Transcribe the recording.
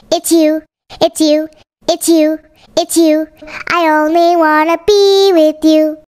It's you, it's you, it's you, it's you. I only wanna be with you.